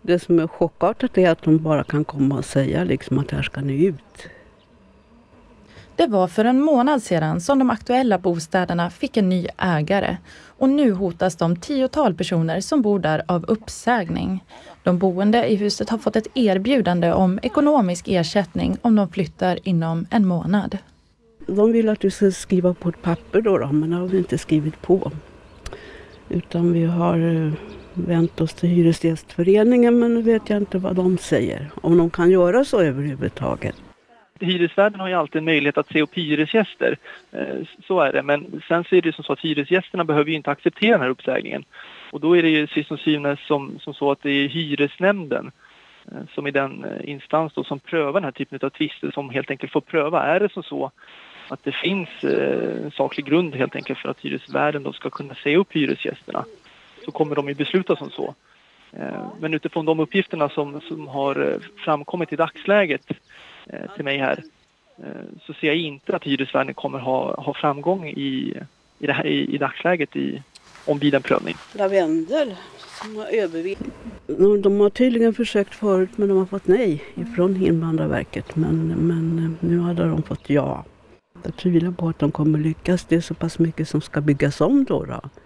Det som är chockartat är att de bara kan komma och säga liksom att här ska ni ut. Det var för en månad sedan som de aktuella bostäderna fick en ny ägare. Och nu hotas de 10-tal personer som bor där av uppsägning. De boende i huset har fått ett erbjudande om ekonomisk ersättning om de flyttar inom en månad. De vill att du ska skriva på ett papper då, men det har vi inte skrivit på. Utan vi har vänt oss till Hyresgästföreningen, men nu vet jag inte vad de säger. Om de kan göra så överhuvudtaget. Hyresvärden har ju alltid en möjlighet att se upp hyresgäster, så är det. Men sen så är det som så att hyresgästerna behöver ju inte acceptera den här uppsägningen. Och då är det ju sist och syvende som så att det är hyresnämnden som är den instans då som prövar den här typen av tvister, som helt enkelt får pröva. Är det så att det finns en saklig grund helt enkelt för att hyresvärden då ska kunna säga upp hyresgästerna, så kommer de ju besluta som så. Men utifrån de uppgifterna som har framkommit i dagsläget till mig här, så ser jag inte att hyresvärden kommer ha framgång i dagsläget om vid en prövning. Lavendel som har övervikt. De har tydligen försökt förut, men de har fått nej ifrån Invandrarverket. Men nu hade de fått ja. Jag tvivlar på att de kommer lyckas. Det är så pass mycket som ska byggas om då.